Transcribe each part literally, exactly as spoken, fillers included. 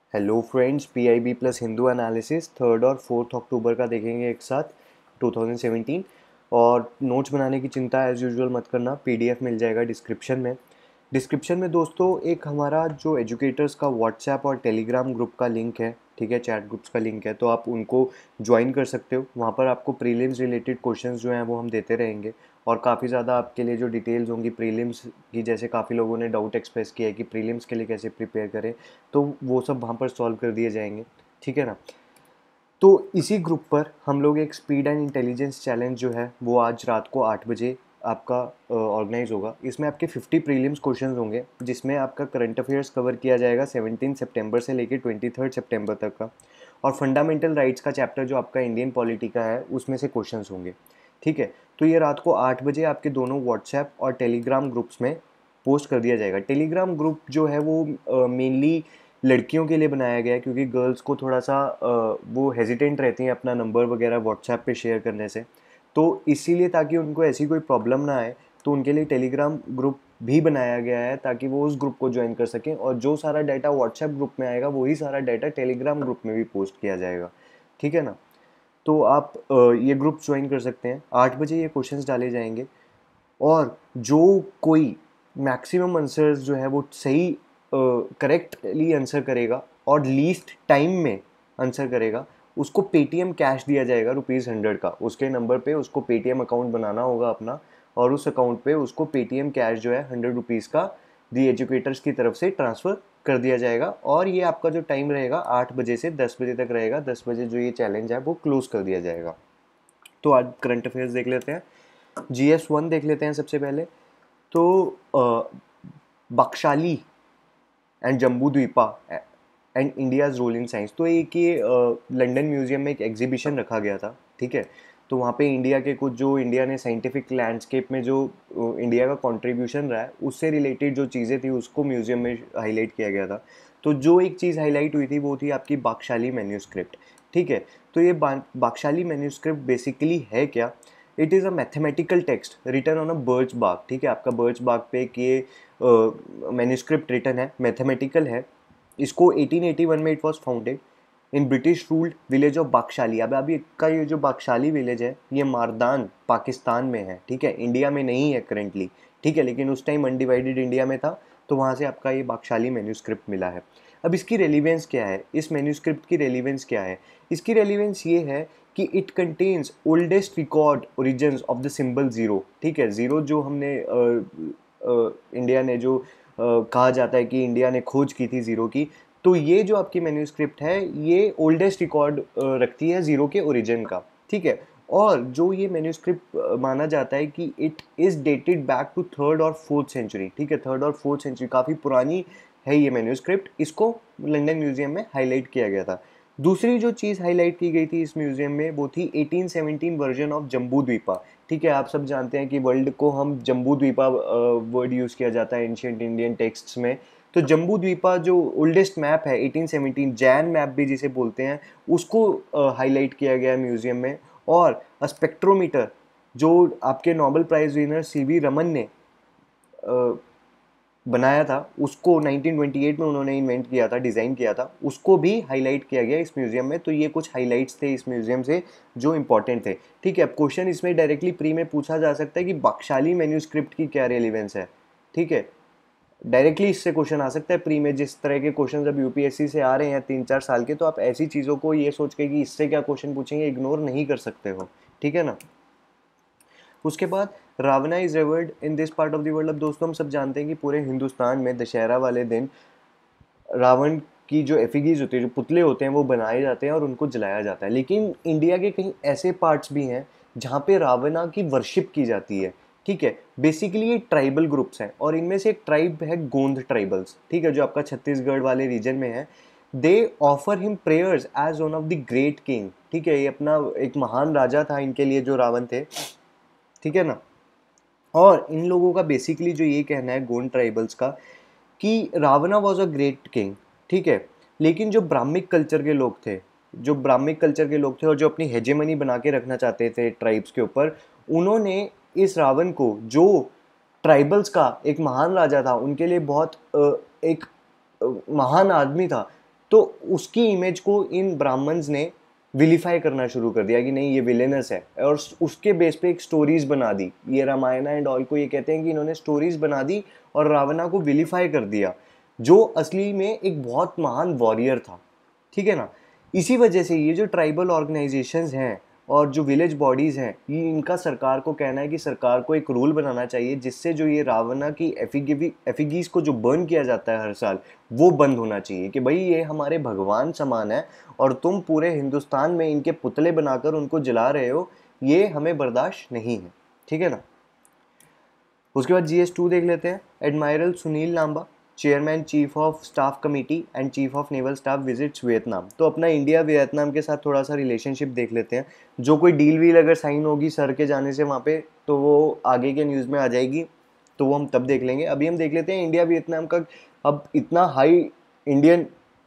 Hello friends, PIB plus Hindu analysis third और fourth October का देखेंगे एक साथ टू थाउजेंड सेवेंटीन। और नोट्स बनाने की चिंता एज़ यूजुअल मत करना, पीडीएफ मिल जाएगा डिस्क्रिप्शन में। डिस्क्रिप्शन में दोस्तों एक हमारा जो एजुकेटर्स का व्हाट्सएप और टेलीग्राम ग्रुप का लिंक है, ठीक है, चैट ग्रुप्स का लिंक है, तो आप उनको ज्वाइन कर सकते हो। वहाँ पर आपको प्रीलिम्स रिलेटेड क्वेश्चंस जो हैं वो हम देते रहेंगे और काफ़ी ज़्यादा आपके लिए जो डिटेल्स होंगी प्रीलिम्स की, जैसे काफ़ी लोगों ने डाउट एक्सप्रेस किया है कि प्रीलिम्स के लिए कैसे प्रिपेयर करें, तो वो सब वहाँ पर सॉल्व कर दिए जाएंगे, ठीक है ना। तो इसी ग्रुप पर हम लोग एक स्पीड एंड इंटेलिजेंस चैलेंज जो है वो आज रात को आठ बजे आपका ऑर्गेनाइज होगा। इसमें आपके फिफ्टी प्रीलिम्स क्वेश्चंस होंगे, जिसमें आपका करंट अफेयर्स कवर किया जाएगा सेवनटीन सितंबर से लेकर ट्वेंटी थर्ड सितंबर तक का, और फंडामेंटल राइट्स का चैप्टर जो आपका इंडियन पॉलिटी का है उसमें से क्वेश्चंस होंगे, ठीक है। तो ये रात को आठ बजे आपके दोनों व्हाट्सएप और टेलीग्राम ग्रुप्स में पोस्ट कर दिया जाएगा। टेलीग्राम ग्रुप जो है वो मेनली लड़कियों के लिए बनाया गया है, क्योंकि गर्ल्स को थोड़ा सा अ, वो हेजिटेंट रहती हैं अपना नंबर वगैरह व्हाट्सएप पे शेयर करने से। तो इसीलिए, ताकि उनको ऐसी कोई प्रॉब्लम ना आए, तो उनके लिए टेलीग्राम ग्रुप भी बनाया गया है, ताकि वो उस ग्रुप को ज्वाइन कर सकें, और जो सारा डाटा व्हाट्सएप ग्रुप में आएगा वही सारा डाटा टेलीग्राम ग्रुप में भी पोस्ट किया जाएगा, ठीक है ना। तो आप अ, ये ग्रुप ज्वाइन कर सकते हैं। आठ बजे ये क्वेश्चंस डाले जाएंगे, और जो कोई मैक्सिमम आंसर्स जो है वो सही करेक्टली आंसर करेगा और लीस्ट टाइम में आंसर करेगा, उसको पेटीएम कैश दिया जाएगा रुपीज़ हंड्रेड का। उसके नंबर पे उसको पेटीएम अकाउंट बनाना होगा अपना, और उस अकाउंट पे उसको पेटीएम कैश जो है हंड्रेड रुपीज़ का दी एजुकेटर्स की तरफ से ट्रांसफ़र कर दिया जाएगा। और ये आपका जो टाइम रहेगा आठ बजे से दस बजे तक रहेगा। दस बजे जो ये चैलेंज है वो क्लोज कर दिया जाएगा। तो आज करंट अफेयर्स देख लेते हैं। जी एस वन देख लेते हैं सबसे पहले। तो uh, Bakhshali and Jambudvipa and India's role in science, तो एक ये लंदन म्यूजियम में एक एग्जीबिशन रखा गया था, ठीक है। तो वहाँ पे इंडिया के कुछ जो इंडिया ने साइंटिफिक लैंडस्केप में जो इंडिया का कंट्रीब्यूशन रहा है उससे रिलेटेड जो चीज़ें थी उसको म्यूजियम में हाईलाइट किया गया था। तो जो एक चीज़ हाईलाइट हुई थी वो थी आपकी बाकशाली मैन्यूस्क्रिप्ट, ठीक है। तो ये बाकशाली मैन्यूस्क्रिप्ट बेसिकली है क्या? It is a mathematical text written on a birch bark, ठीक है। आपका बर्च बाग पे एक ये मैन्यूस्क्रिप्ट रिटन है, मैथमेटिकल है। इसको एटीन एटी वन में it was founded in British ruled village of Bakhshali. अब अभी का ये जो बाकशाली विलेज है ये मारदान पाकिस्तान में है, ठीक है, इंडिया में नहीं है करेंटली, ठीक है, लेकिन उस टाइम अनडिवाइडेड इंडिया में था, तो वहाँ से आपका ये बाकशाली मैन्यूस्क्रिप्ट मिला है। अब इसकी रेलिवेंस क्या है, इस मैन्यूस्क्रिप्ट की रेलिवेंस क्या है? इसकी रेलिवेंस ये है कि it contains oldest record origins of the symbol zero, ठीक है। ज़ीरो जो हमने आ, आ, इंडिया ने जो आ, कहा जाता है कि इंडिया ने खोज की थी ज़ीरो की, तो ये जो आपकी मैन्यूस्क्रिप्ट है ये ओल्डेस्ट रिकॉर्ड रखती है ज़ीरो के ओरिजिन का, ठीक है। और जो ये मैन्यूस्क्रिप्ट माना जाता है कि it is dated back to third और फोर्थ सेंचुरी, ठीक है, थर्ड और फोर्थ सेंचुरी, काफ़ी पुरानी है ये मैन्यूस्क्रिप्ट। इसको लंदन म्यूजियम में हाईलाइट किया गया था। दूसरी जो चीज़ हाईलाइट की गई थी इस म्यूजियम में वो थी eighteen seventeen version of Jambudvipa, ठीक है। आप सब जानते हैं कि वर्ल्ड को हम जम्बू द्वीपा वर्ड यूज़ किया जाता है एंशिएंट इंडियन टेक्स्ट्स में। तो जम्बू द्वीपा जो ओल्डेस्ट मैप है एटीन सेवनटीन, जैन मैप भी जिसे बोलते हैं, उसको हाईलाइट किया गया है म्यूजियम में। और स्पेक्ट्रोमीटर जो आपके Nobel prize winner C V Raman ने अ, बनाया था, उसको नाइनटीन ट्वेंटी एट में उन्होंने इन्वेंट किया था, डिज़ाइन किया था, उसको भी हाईलाइट किया गया इस म्यूजियम में। तो ये कुछ हाईलाइट्स थे इस म्यूजियम से जो इंपॉर्टेंट थे, ठीक है। अब क्वेश्चन इसमें डायरेक्टली प्री में पूछा जा सकता है कि बख्शाली मैन्यूस्क्रिप्ट की क्या रेलिवेंस है, ठीक है। डायरेक्टली इससे क्वेश्चन आ सकता है प्री में। जिस तरह के क्वेश्चन जब यूपीएससी से आ रहे हैं तीन चार साल के, तो आप ऐसी चीज़ों को ये सोच के कि इससे क्या क्वेश्चन पूछेंगे इग्नोर नहीं कर सकते हो, ठीक है ना। उसके बाद Ravana is revered in this part of the world. अब दोस्तों हम सब जानते हैं कि पूरे हिंदुस्तान में दशहरा वाले दिन रावण की जो एफिगीज होती है, जो पुतले होते हैं, वो बनाए जाते हैं और उनको जलाया जाता है। लेकिन इंडिया के कहीं ऐसे पार्ट्स भी हैं जहाँ पे रावणा की वर्शिप की जाती है, ठीक है। बेसिकली ये ट्राइबल ग्रुप्स हैं, और इनमें से एक ट्राइब है गोंद ट्राइबल्स, ठीक है, जो आपका छत्तीसगढ़ वाले रीजन में है। They offer him prayers as one of the great king, ठीक है। ये अपना एक महान राजा था इनके लिए जो रावण थे, ठीक है ना। और इन लोगों का बेसिकली जो ये कहना है गोंड ट्राइबल्स का कि Ravana was a great king, ठीक है। लेकिन जो ब्राह्मिक कल्चर के लोग थे, जो ब्राह्मिक कल्चर के लोग थे और जो अपनी हेजेमनी बना के रखना चाहते थे ट्राइब्स के ऊपर, उन्होंने इस रावण को, जो ट्राइबल्स का एक महान राजा था, उनके लिए बहुत अ, एक अ, महान आदमी था, तो उसकी इमेज को इन ब्राह्मण्स ने विलीफाई करना शुरू कर दिया कि नहीं ये विलेनस है, और उसके बेस पे एक स्टोरीज बना दी। ये रामायण एंड ऑल को ये कहते हैं कि इन्होंने स्टोरीज बना दी और रावणा को विलीफाई कर दिया, जो असली में एक बहुत महान वॉरियर था, ठीक है ना। इसी वजह से ये जो ट्राइबल ऑर्गेनाइजेशंस हैं और जो विलेज बॉडीज़ हैं, ये इनका सरकार को कहना है कि सरकार को एक रूल बनाना चाहिए जिससे जो ये रावणा की एफिगी एफिगीज को जो बर्न किया जाता है हर साल, वो बंद होना चाहिए कि भाई ये हमारे भगवान समान है और तुम पूरे हिंदुस्तान में इनके पुतले बनाकर उनको जला रहे हो, ये हमें बर्दाश्त नहीं है, ठीक है ना। उसके बाद जी एस टू देख लेते हैं। Admiral Sunil Lanba, chairman chief of staff committee and chief of naval staff visits Vietnam. तो अपना इंडिया वियतनाम के साथ थोड़ा सा रिलेशनशिप देख लेते हैं। जो कोई डील वील अगर साइन होगी सर के जाने से वहाँ पे, तो वो आगे के न्यूज़ में आ जाएगी, तो वो हम तब देख लेंगे। अभी हम देख लेते हैं इंडिया वियतनाम का, अब इतना हाई इंडियन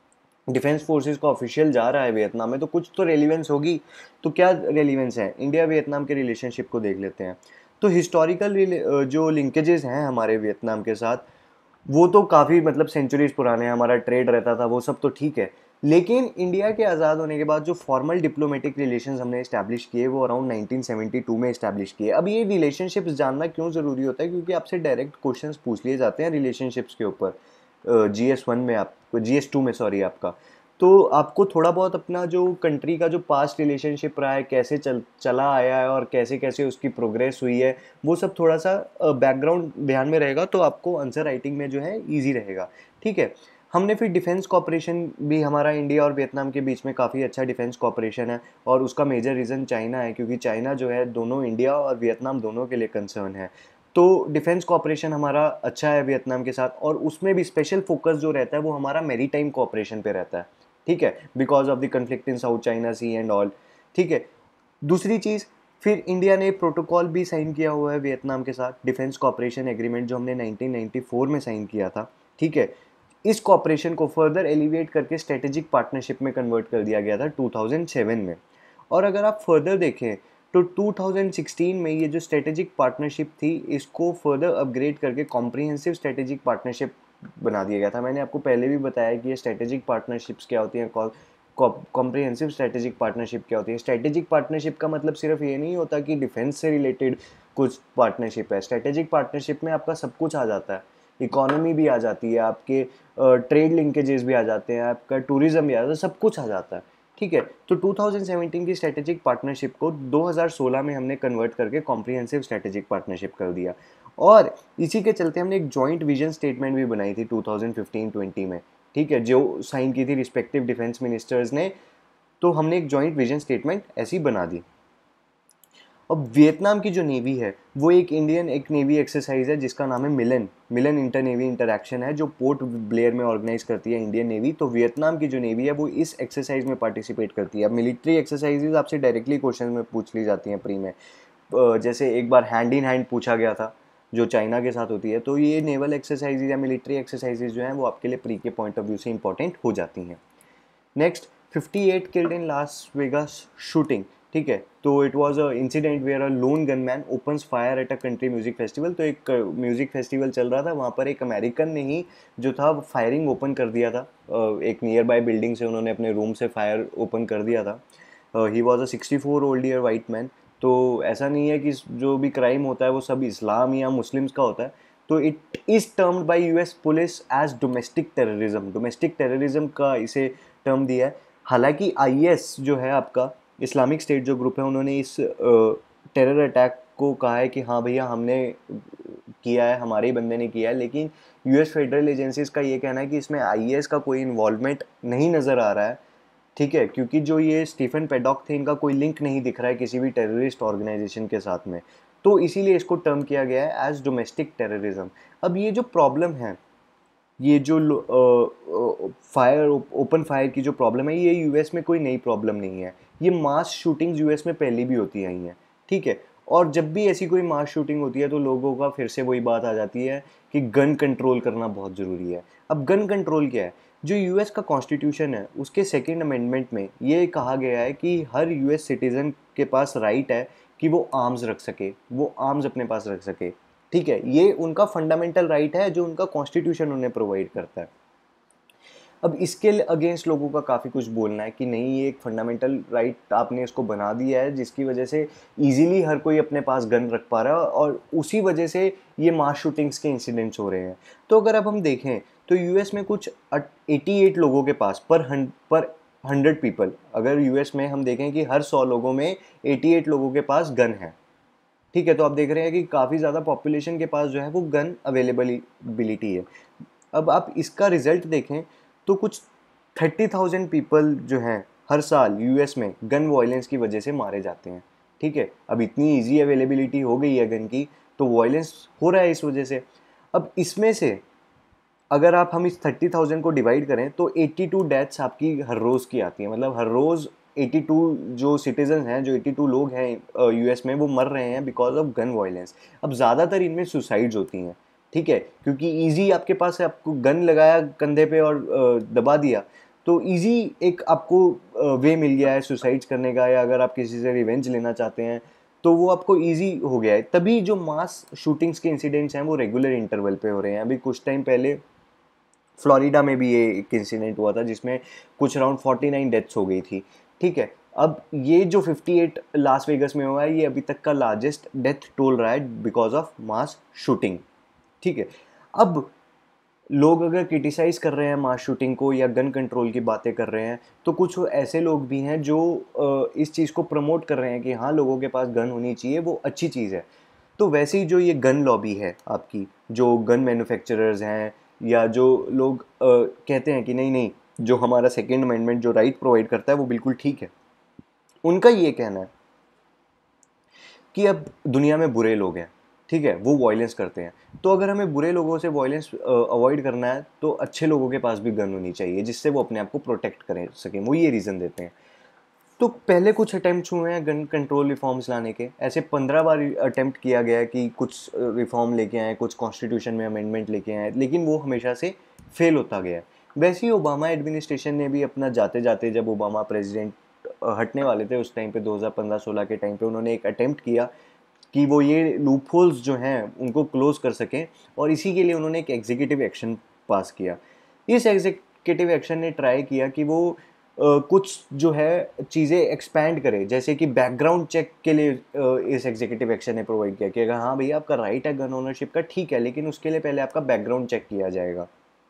डिफेंस फोर्सेस का ऑफिशियल जा रहा है वियतनाम में, तो कुछ तो रेलिवेंस होगी। तो क्या रेलिवेंस है, इंडिया वियतनाम के रिलेशनशिप को देख लेते हैं। तो हिस्टोरिकल जो लिंकेजेस हैं हमारे वियतनाम के साथ, वो तो काफ़ी मतलब सेंचुरीज पुराने हैं, हमारा ट्रेड रहता था वो सब तो ठीक है, लेकिन इंडिया के आज़ाद होने के बाद जो फॉर्मल डिप्लोमेटिक रिलेशंस हमने इस्टेब्लिश किए वो अराउंड नाइनटीन सेवेंटी टू में इस्टेब्लिश किए। अब ये रिलेशनशिप्स जानना क्यों ज़रूरी होता है, क्योंकि आपसे डायरेक्ट क्वेश्चंस पूछ लिए जाते हैं रिलेशनशिप्स के ऊपर, जी एस वन में आप जी एस टू में सॉरी आपका। तो आपको थोड़ा बहुत अपना जो कंट्री का जो पास्ट रिलेशनशिप रहा है, कैसे चल चला आया है और कैसे कैसे उसकी प्रोग्रेस हुई है, वो सब थोड़ा सा बैकग्राउंड ध्यान में रहेगा, तो आपको आंसर राइटिंग में जो है ईजी रहेगा, ठीक है। हमने फिर डिफेंस कॉपरेशन भी, हमारा इंडिया और वियतनाम के बीच में काफ़ी अच्छा डिफेंस कॉपरेशन है, और उसका मेजर रीज़न चाइना है, क्योंकि चाइना जो है दोनों इंडिया और वियतनाम दोनों के लिए कंसर्न है। तो डिफेंस कॉपरेशन हमारा अच्छा है वियतनाम के साथ, और उसमें भी स्पेशल फोकस जो रहता है वो हमारा मैरीटाइम कॉपरेशन पे रहता है, ठीक है, because of the conflict in South China Sea and all, ठीक है। दूसरी चीज़, फिर इंडिया ने प्रोटोकॉल भी साइन किया हुआ है वियतनाम के साथ, डिफेंस कॉपरेशन एग्रीमेंट जो हमने नाइनटीन नाइंटी फोर में साइन किया था, ठीक है। इस कॉपरेशन को फर्दर एलिवेट करके स्ट्रेटेजिक पार्टनरशिप में कन्वर्ट कर दिया गया था टू थाउजेंड सेवन में। और अगर आप फर्दर देखें तो टू थाउजेंड सिक्सटीन में ये जो स्ट्रेटेजिक पार्टनरशिप थी, इसको फर्दर अपग्रेड करके कॉम्प्रिहेंसिव स्ट्रेटेजिक पार्टनरशिप बना दिया गया था। मैंने आपको पहले भी बताया कि ये स्ट्रेटेजिक पार्टनरशिप्स क्या होती हैं, कॉम्प्रिहेंसिव स्ट्रेटेजिक पार्टनरशिप क्या होती है। स्ट्रेटेजिक पार्टनरशिप का मतलब सिर्फ ये नहीं होता कि डिफेंस से रिलेटेड कुछ पार्टनरशिप है, स्ट्रेटेजिक पार्टनरशिप में आपका सब कुछ आ जाता है, इकोनॉमी भी आ जाती है, आपके ट्रेड लिंकेजेस भी आ जाते हैं, आपका टूरिज्म भी आ जाता है, सब कुछ आ जाता है, ठीक है। तो टू थाउजेंड सेवेंटीन की स्ट्रेटेजिक पार्टनरशिप को दो हज़ार सोलह में हमने कन्वर्ट करके कॉम्प्रिहेंसिव स्ट्रेटेजिक पार्टनरशिप कर दिया, और इसी के चलते हमने एक जॉइंट विजन स्टेटमेंट भी बनाई थी टू थाउजेंड फिफ्टीन ट्वेंटी में, ठीक है, जो साइन की थी रिस्पेक्टिव डिफेंस मिनिस्टर्स ने। तो हमने एक जॉइंट विजन स्टेटमेंट ऐसी बना दी। अब वियतनाम की जो नेवी है वो एक इंडियन एक नेवी एक्सरसाइज है जिसका नाम है Milan Milan inter navy interaction है, जो पोर्ट ब्लेयर में ऑर्गेनाइज करती है इंडियन नेवी। तो वियतनाम की जो नेवी है वो इस एक्सरसाइज में पार्टिसिपेट करती है। अब मिलिट्री एक्सरसाइजेज आपसे डायरेक्टली क्वेश्चन में पूछ ली जाती हैं प्री में, जैसे एक बार हैंड इन हैंड पूछा गया था जो चाइना के साथ होती है। तो ये नेवल एक्सरसाइजेज या मिलिट्री एक्सरसाइजेज जो हैं वो आपके लिए प्री के पॉइंट ऑफ व्यू से इंपॉर्टेंट हो जाती हैं। Next, fifty eight killed in Las Vegas shooting, ठीक है। तो it was a incident where a lone gunman opens fire at a country music festival. तो एक म्यूजिक uh, फेस्टिवल चल रहा था, वहाँ पर एक अमेरिकन ने ही जो था फायरिंग ओपन कर दिया था, uh, एक नियर बाय बिल्डिंग से उन्होंने अपने रूम से फायर ओपन कर दिया था। He was a sixty four old year white man. तो ऐसा नहीं है कि जो भी क्राइम होता है वो सब इस्लाम या मुस्लिम्स का होता है। तो it is termed by US police as domestic terrorism, domestic terrorism का इसे टर्म दिया है। हालांकि आईएस जो है आपका इस्लामिक स्टेट जो ग्रुप है, उन्होंने इस टेरर अटैक को कहा है कि हाँ भैया हमने किया है, हमारे ही बंदे ने किया है, लेकिन यूएस फेडरल एजेंसीज का ये कहना है कि इसमें आईएस का कोई इन्वॉल्वमेंट नहीं नज़र आ रहा है, ठीक है, क्योंकि जो ये स्टीफन पेडॉक थे इनका कोई लिंक नहीं दिख रहा है किसी भी टेररिस्ट ऑर्गेनाइजेशन के साथ में। तो इसीलिए इसको टर्म किया गया है एज डोमेस्टिक टेररिज्म। अब ये जो प्रॉब्लम है, ये जो फायर ओपन फायर की जो प्रॉब्लम है, ये यूएस में कोई नई प्रॉब्लम नहीं है। ये मास शूटिंग्स यूएस में पहले भी होती आई हैं, ठीक है। और जब भी ऐसी कोई मास शूटिंग होती है तो लोगों का फिर से वही बात आ जाती है कि गन कंट्रोल करना बहुत ज़रूरी है। अब गन कंट्रोल क्या है, जो यूएस का कॉन्स्टिट्यूशन है उसके सेकेंड अमेंडमेंट में ये कहा गया है कि हर यूएस सिटीज़न के पास राइट है कि वो आर्म्स रख सके, वो आर्म्स अपने पास रख सके, ठीक है। ये उनका फंडामेंटल राइट है जो उनका कॉन्स्टिट्यूशन उन्हें प्रोवाइड करता है। अब इसके अगेंस्ट लोगों का काफ़ी कुछ बोलना है कि नहीं, ये एक फंडामेंटल राइट आपने इसको बना दिया है जिसकी वजह से इजीली हर कोई अपने पास गन रख पा रहा है और उसी वजह से ये मास शूटिंग्स के इंसिडेंट्स हो रहे हैं। तो अगर अब हम देखें तो यूएस में कुछ अट्ठासी लोगों के पास पर हन, पर हंड्रेड पीपल, अगर यूएस में हम देखें कि हर सौ लोगों में अट्ठासी लोगों के पास गन है, ठीक है। तो आप देख रहे हैं कि काफ़ी ज़्यादा पॉपुलेशन के पास जो है वो गन अवेलेबिलिटी है। अब आप इसका रिजल्ट देखें तो कुछ थर्टी थाउजेंड पीपल जो हैं हर साल यूएस में गन वायलेंस की वजह से मारे जाते हैं, ठीक है। अब इतनी इजी अवेलेबिलिटी हो गई है गन की, तो वायलेंस हो रहा है इस वजह से। अब इसमें से अगर आप हम इस थर्टी थाउजेंड को डिवाइड करें तो एट्टी टू डेथ्स आपकी हर रोज़ की आती हैं, मतलब हर रोज़ एट्टी टू जो सिटीजन हैं, जो एट्टी टू लोग हैं यूएस में, वो मर रहे हैं बिकॉज ऑफ गन वायलेंस। अब ज़्यादातर इनमें सुसाइड्स होती हैं, ठीक है, क्योंकि इजी आपके पास है, आपको गन लगाया कंधे पे और दबा दिया, तो इजी एक आपको वे मिल गया है सुसाइड्स करने का, या अगर आप किसी से रिवेंज लेना चाहते हैं तो वो आपको इजी हो गया है। तभी जो मास शूटिंग्स के इंसिडेंट्स हैं वो रेगुलर इंटरवल पे हो रहे हैं। अभी कुछ टाइम पहले फ्लोरिडा में भी ये एक इंसिडेंट हुआ था जिसमें कुछ अराउंड फोर्टी नाइन डेथ्स हो गई थी, ठीक है। अब ये जो फिफ्टी एट लास वेगस में हुआ है, ये अभी तक का लार्जेस्ट डेथ टोल रहा है बिकॉज ऑफ मास शूटिंग, ठीक है। अब लोग अगर क्रिटिसाइज़ कर रहे हैं मास शूटिंग को या गन कंट्रोल की बातें कर रहे हैं, तो कुछ ऐसे लोग भी हैं जो इस चीज़ को प्रमोट कर रहे हैं कि हाँ, लोगों के पास गन होनी चाहिए, वो अच्छी चीज़ है। तो वैसे ही जो ये गन लॉबी है आपकी, जो गन मैन्युफैक्चरर्स हैं या जो लोग आ, कहते हैं कि नहीं नहीं, जो हमारा सेकेंड अमेंडमेंट जो राइट प्रोवाइड करता है वो बिल्कुल ठीक है, उनका ये कहना है कि अब दुनिया में बुरे लोग हैं, ठीक है, वो वायलेंस करते हैं, तो अगर हमें बुरे लोगों से वायलेंस अवॉइड करना है तो अच्छे लोगों के पास भी गन होनी चाहिए जिससे वो अपने आप को प्रोटेक्ट कर सकें, वो ये रीज़न देते हैं। तो पहले कुछ अटैम्प्ट हुए हैं गन कंट्रोल रिफॉर्म्स लाने के, ऐसे पंद्रह बार अटैम्प्ट किया गया कि कुछ रिफॉर्म लेके आए, कुछ कॉन्स्टिट्यूशन में अमेंडमेंट लेके आए, लेकिन वो हमेशा से फेल होता गया है। वैसे ही ओबामा एडमिनिस्ट्रेशन ने भी अपना जाते जाते, जब ओबामा प्रेसिडेंट हटने वाले थे उस टाइम पे दो हज़ार पंद्रह सोलह के टाइम पे, उन्होंने एक अटैम्प्ट किया कि वो ये लूपहोल्स जो हैं उनको क्लोज कर सकें, और इसी के लिए उन्होंने एक एग्जीक्यूटिव एक्शन पास किया। इस एग्जीक्यूटिव एक्शन ने ट्राई किया कि वो Uh, कुछ जो है चीज़ें एक्सपैंड करे, जैसे कि बैकग्राउंड चेक के लिए uh, इस एग्जीक्यूटिव एक्शन ने प्रोवाइड किया कि अगर हाँ भैया आपका राइट है गन ओनरशिप का, ठीक है, लेकिन उसके लिए पहले आपका बैकग्राउंड चेक किया जाएगा,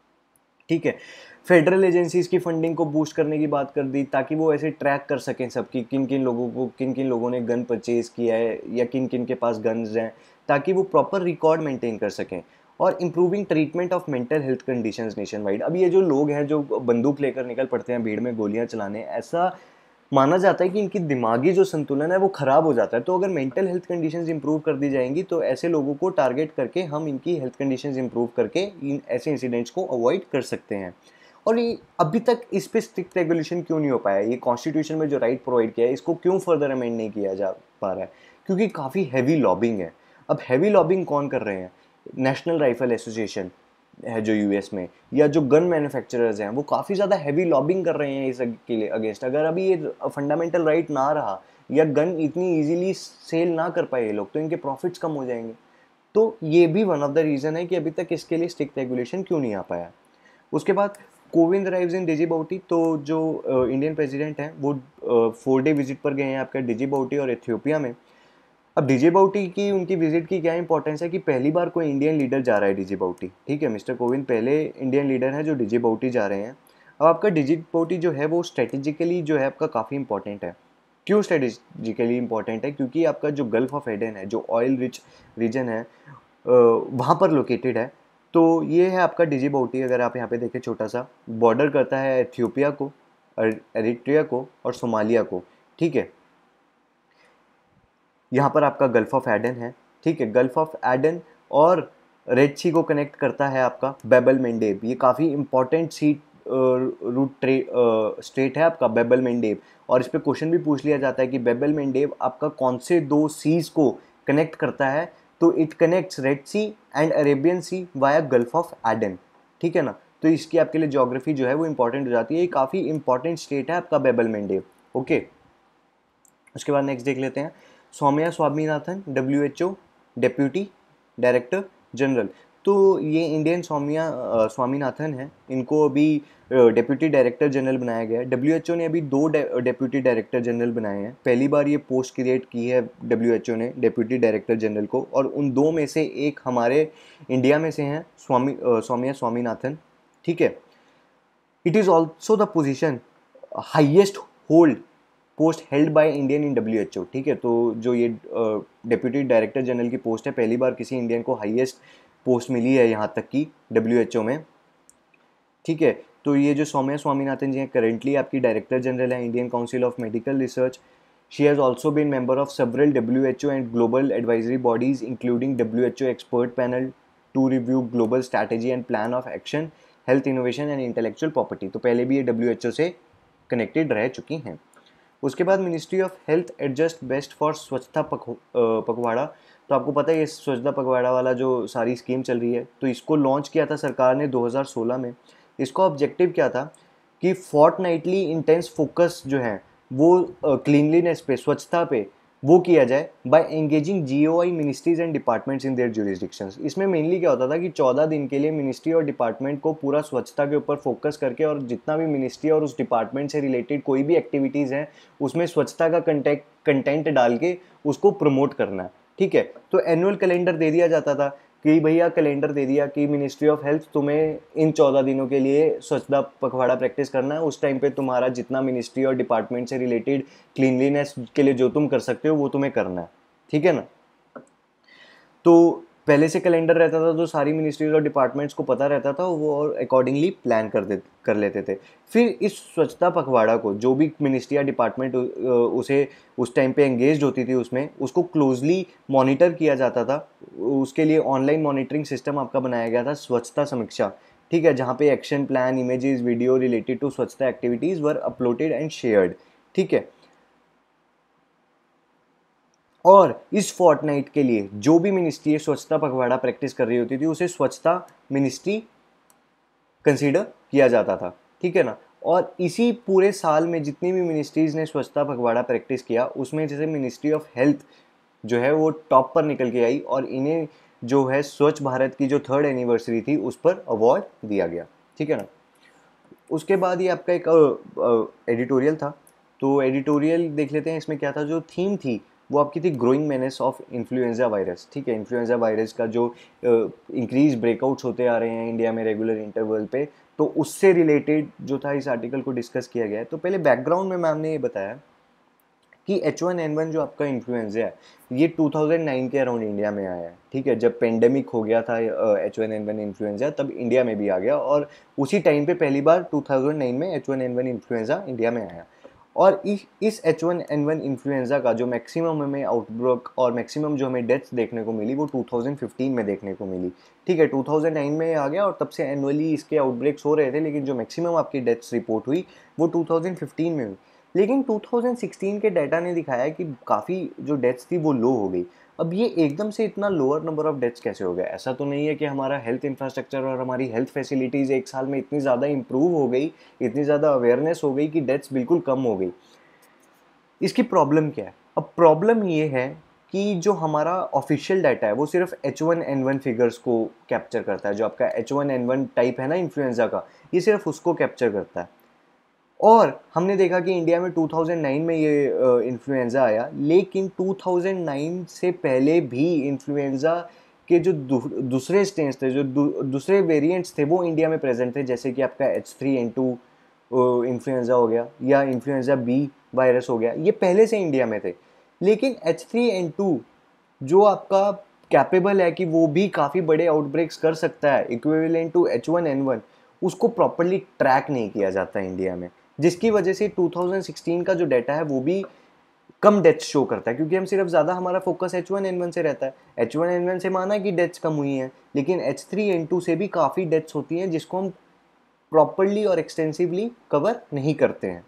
ठीक है। फेडरल एजेंसीज की फंडिंग को बूस्ट करने की बात कर दी ताकि वो ऐसे ट्रैक कर सकें सबकी, किन किन लोगों को, किन किन लोगों ने गन परचेज किया है या किन किन के पास गन्स हैं, ताकि वो प्रॉपर रिकॉर्ड मेंटेन कर सकें। और improving treatment of mental health conditions nationwide. अब ये जो लोग हैं जो बंदूक लेकर निकल पड़ते हैं भीड़ में गोलियां चलाने, ऐसा माना जाता है कि इनकी दिमागी जो संतुलन है वो ख़राब हो जाता है। तो अगर मेंटल हेल्थ कंडीशंस इंप्रूव कर दी जाएंगी तो ऐसे लोगों को टारगेट करके हम इनकी हेल्थ कंडीशंस इंप्रूव करके इन ऐसे इंसिडेंट्स को अवॉइड कर सकते हैं। और ये अभी तक इस पे स्ट्रिक्ट रेगुलेशन क्यों नहीं हो पाया, ये कॉन्स्टिट्यूशन में जो राइट प्रोवाइड किया है इसको क्यों फर्दर अमेंड नहीं किया जा पा रहा है? क्योंकि काफ़ी हैवी लॉबिंग है। अब हैवी लॉबिंग कौन कर रहे हैं? नेशनल राइफल एसोसिएशन है जो यूएस में, या जो गन मैन्युफैक्चरर्स हैं, वो काफ़ी ज़्यादा हैवी लॉबिंग कर रहे हैं इस के लिए अगेंस्ट। अगर अभी ये फंडामेंटल राइट ना रहा या गन इतनी इजीली सेल ना कर पाए ये लोग, तो इनके प्रॉफिट्स कम हो जाएंगे। तो ये भी वन ऑफ द रीज़न है कि अभी तक इसके लिए स्ट्रिक्ट रेगुलेशन क्यों नहीं आ पाया। उसके बाद कोविंद अराइव्स इन डिजिबाउटी, तो जो इंडियन प्रेसिडेंट हैं वो फोर डे विजिट पर गए हैं आपका डिजिबाउटी और इथियोपिया में। अब डिजिबाउटी की उनकी विजिट की क्या इंपॉर्टेंस है कि पहली बार कोई इंडियन लीडर जा रहा है डिजिबाउटी, ठीक है। मिस्टर कोविंद पहले इंडियन लीडर हैं जो डिजिबाउटी जा रहे हैं। अब आपका डिजिबाउटी जो है वो स्ट्रेटेजिकली जो है आपका काफ़ी इंपॉर्टेंट है। क्यों स्ट्रेटेजिकली इंपॉर्टेंट है? क्योंकि आपका जो गल्फ ऑफ एडन है, जो ऑयल रिच रीजन है, वहाँ पर लोकेटेड है। तो ये है आपका डिजिबाउटी। अगर आप यहाँ पे देखें, छोटा सा बॉर्डर करता है एथियोपिया को, एरिट्रिया को और सोमालिया को, ठीक है। यहाँ पर आपका गल्फ ऑफ एडन है, ठीक है। गल्फ ऑफ एडन और रेड सी को कनेक्ट करता है आपका बेबल मेंडेब। ये काफ़ी इंपॉर्टेंट सी रूट ट्रे स्टेट है आपका बेबल मेंडेब, और इस पर क्वेश्चन भी पूछ लिया जाता है कि बेबल मेंडेब आपका कौन से दो सीज को कनेक्ट करता है? तो it connects red sea and Arabian sea via gulf of Aden, ठीक है ना। तो इसकी आपके लिए ज्योग्राफी जो है वो इंपॉर्टेंट हो जाती है। ये काफ़ी इंपॉर्टेंट स्टेट है आपका बेबल मेंडेब, ओके। उसके बाद नेक्स्ट देख लेते हैं, Soumya Swaminathan, W H O deputy director general. तो ये इंडियन स्वामिया अ, स्वामीनाथन है, इनको अभी डेप्यूटी डायरेक्टर जनरल बनाया गया है। डब्ल्यू एच ओ ने अभी दो डेप्यूटी डायरेक्टर जनरल बनाए हैं, पहली बार ये पोस्ट क्रिएट की है डब्ल्यू एच ओ ने डेप्यूटी डायरेक्टर जनरल को, और उन दो में से एक हमारे इंडिया में से हैं स्वामी अ, सौम्या स्वामीनाथन, ठीक है। It is also the position highest hold post held by Indian in W H O, ठीक है। तो जो ये डेप्यूटी डायरेक्टर जनरल की पोस्ट है, पहली बार किसी इंडियन को हाईएस्ट पोस्ट मिली है यहाँ तक की डब्ल्यू एच ओ में, ठीक है। तो ये जो सौम्या स्वामीनाथन जी हैं, करेंटली आपकी डायरेक्टर जनरल है Indian council of medical research. She has also been member of several W H O and global advisory bodies including W H O expert panel to review global strategy and plan of action, health innovation and intellectual property. तो पहले भी ये W H ओ से connected रह चुकी हैं। उसके बाद ministry of health adjust best for Swachhta पख पखवाड़ा। तो आपको पता है ये स्वच्छता पखवाड़ा वाला जो सारी स्कीम चल रही है, तो इसको लॉन्च किया था सरकार ने दो हज़ार सोलह में। इसका ऑब्जेक्टिव क्या था कि फोर्टनाइटली इंटेंस फोकस जो है वो क्लीनलीनेस पे, स्वच्छता पे वो किया जाए by engaging GOI ministries and departments in their jurisdictions. इसमें मेनली क्या होता था कि चौदह दिन के लिए मिनिस्ट्री और डिपार्टमेंट को पूरा स्वच्छता के ऊपर फोकस करके, और जितना भी मिनिस्ट्री और उस डिपार्टमेंट से रिलेटेड कोई भी एक्टिविटीज़ हैं उसमें स्वच्छता का कंटेंट कंटेंट डाल के उसको प्रमोट करना है, ठीक है। तो एनुअल कैलेंडर दे दिया जाता था कि भैया कैलेंडर दे दिया कि मिनिस्ट्री ऑफ हेल्थ तुम्हें इन चौदह दिनों के लिए स्वच्छता पखवाड़ा प्रैक्टिस करना है। उस टाइम पे तुम्हारा जितना मिनिस्ट्री और डिपार्टमेंट से रिलेटेड क्लीनलीनेस के लिए जो तुम कर सकते हो वो तुम्हें करना है, ठीक है ना। तो पहले से कैलेंडर रहता था तो सारी मिनिस्ट्रीज और डिपार्टमेंट्स को पता रहता था, वो और अकॉर्डिंगली प्लान कर दे कर लेते थे। फिर इस स्वच्छता पखवाड़ा को जो भी मिनिस्ट्री या डिपार्टमेंट उसे उस टाइम पे एंगेज होती थी उसमें, उसको क्लोजली मॉनिटर किया जाता था। उसके लिए ऑनलाइन मॉनिटरिंग सिस्टम आपका बनाया गया था, स्वच्छता समीक्षा, ठीक है, जहाँ पे action plan, images, video related to Swachhta activities were uploaded and shared, ठीक है। और इस फोर्टनाइट के लिए जो भी मिनिस्ट्री स्वच्छता पखवाड़ा प्रैक्टिस कर रही होती थी उसे स्वच्छता मिनिस्ट्री कंसीडर किया जाता था, ठीक है ना। और इसी पूरे साल में जितनी भी मिनिस्ट्रीज़ ने स्वच्छता पखवाड़ा प्रैक्टिस किया उसमें जैसे मिनिस्ट्री ऑफ हेल्थ जो है वो टॉप पर निकल के आई, और इन्हें जो है स्वच्छ भारत की जो थर्ड एनिवर्सरी थी उस पर अवार्ड दिया गया, ठीक है ना। उसके बाद ये आपका एक एडिटोरियल था, तो एडिटोरियल देख लेते हैं इसमें क्या था। जो थीम थी वो आपकी थी growing menace of influenza virus, ठीक है। इन्फ्लुएंजा वायरस का जो इंक्रीज ब्रेकआउट्स होते आ रहे हैं इंडिया में रेगुलर इंटरवल पे, तो उससे रिलेटेड जो था इस आर्टिकल को डिस्कस किया गया है। तो पहले बैकग्राउंड में मैम ने ये बताया कि एच वन एन वन जो आपका इन्फ्लुएंजा है ये टू थाउज़ेंड नाइन के अराउंड इंडिया में आया है, ठीक है। जब पेंडेमिक हो गया था H one N one influenza तब इंडिया में भी आ गया, और उसी टाइम पे पहली बार टू थाउज़ेंड नाइन में H one N one influenza India में आया। और इस इस H one N one influenza का जो मैक्सिमम हमें आउटब्रेक और मैक्सिमम जो हमें डेथ्स देखने को मिली वो टू थाउज़ेंड फिफ्टीन में देखने को मिली, ठीक है। टू थाउज़ेंड नाइन में आ गया और तब से एनुअली इसके आउटब्रेक्स हो रहे थे, लेकिन जो मैक्सिमम आपकी डेथ्स रिपोर्ट हुई वो टू थाउज़ेंड फिफ्टीन में हुई। लेकिन टू थाउज़ेंड सिक्सटीन के डाटा ने दिखाया कि काफ़ी जो डेथ्स थी वो लो हो गई। अब ये एकदम से इतना लोअर नंबर ऑफ डेथ्स कैसे हो गया? ऐसा तो नहीं है कि हमारा हेल्थ इंफ्रास्ट्रक्चर और हमारी हेल्थ फैसिलिटीज़ एक साल में इतनी ज़्यादा इंप्रूव हो गई, इतनी ज़्यादा अवेयरनेस हो गई कि डेथ्स बिल्कुल कम हो गई। इसकी प्रॉब्लम क्या है? अब प्रॉब्लम ये है कि जो हमारा ऑफिशियल डाटा है वो सिर्फ H one N one figures को कैप्चर करता है। जो आपका H one N one type है ना इन्फ्लुएंजा का, ये सिर्फ उसको कैप्चर करता है। और हमने देखा कि इंडिया में टू थाउज़ेंड नाइन में ये इन्फ्लुएंजा आया, लेकिन टू थाउज़ेंड नाइन से पहले भी इन्फ्लुएंजा के जो दूसरे स्ट्रेन्स थे, जो दूसरे वेरिएंट्स थे वो इंडिया में प्रेजेंट थे, जैसे कि आपका H three N two influenza हो गया या इन्फ्लुएंजा बी वायरस हो गया, ये पहले से इंडिया में थे। लेकिन एच थ्री एन टू जो आपका कैपेबल है कि वो भी काफ़ी बड़े आउटब्रेक्स कर सकता है equivalent to H one N one, उसको प्रॉपरली ट्रैक नहीं किया जाता इंडिया में, जिसकी वजह से टू थाउज़ेंड सिक्सटीन का जो डाटा है वो भी कम डेथ्स शो करता है, क्योंकि हम सिर्फ ज़्यादा हमारा focus H one N one से रहता है। एच वन एन वन से माना कि डेथ्स कम हुई हैं, लेकिन एच थ्री एन टू से भी काफ़ी डेथ्स होती हैं जिसको हम प्रॉपरली और एक्सटेंसिवली कवर नहीं करते हैं।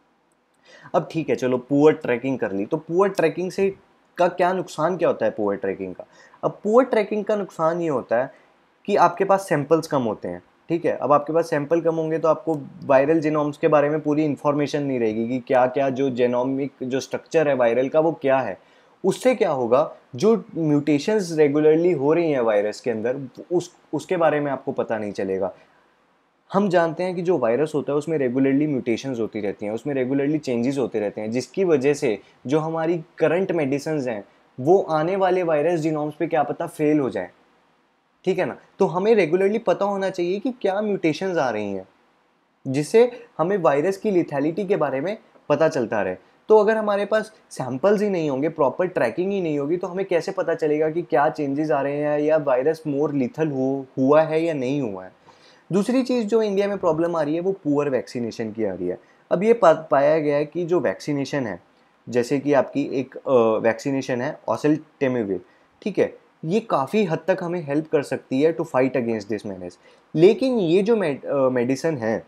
अब ठीक है, चलो पुअर ट्रैकिंग कर ली, तो पुअर ट्रैकिंग से का क्या नुकसान क्या होता है पुअर ट्रैकिंग का? अब पुअर ट्रैकिंग का नुकसान ये होता है कि आपके पास सैंपल्स कम होते हैं, ठीक है। अब आपके पास सैंपल कम होंगे तो आपको वायरल जीनोम्स के बारे में पूरी इन्फॉर्मेशन नहीं रहेगी कि क्या क्या जो जेनोमिक जो स्ट्रक्चर है वायरल का वो क्या है। उससे क्या होगा, जो म्यूटेशंस रेगुलरली हो रही हैं वायरस के अंदर उस उसके बारे में आपको पता नहीं चलेगा। हम जानते हैं कि जो वायरस होता है उसमें रेगुलरली म्यूटेशंस होती रहती हैं, उसमें रेगुलरली चेंजेस होते रहते हैं, जिसकी वजह से जो हमारी करंट मेडिसिन हैं वो आने वाले वायरस जीनोम्स पे क्या पता फेल हो जाए, ठीक है ना। तो हमें रेगुलरली पता होना चाहिए कि क्या म्यूटेशंस आ रही हैं, जिससे हमें वायरस की लिथैलिटी के बारे में पता चलता रहे। तो अगर हमारे पास सैंपल्स ही नहीं होंगे, प्रॉपर ट्रैकिंग ही नहीं होगी, तो हमें कैसे पता चलेगा कि क्या चेंजेस आ रहे हैं या वायरस मोर लिथल हो हुआ है या नहीं हुआ है। दूसरी चीज़ जो इंडिया में प्रॉब्लम आ रही है वो पुअर वैक्सीनेशन की आ रही है। अब ये पा, पाया गया है कि जो वैक्सीनेशन है, जैसे कि आपकी एक वैक्सीनेशन है ओसेल्टेमिविर, ठीक है, ये काफ़ी हद तक हमें हेल्प कर सकती है to fight against this menace. लेकिन ये जो मेडिसिन है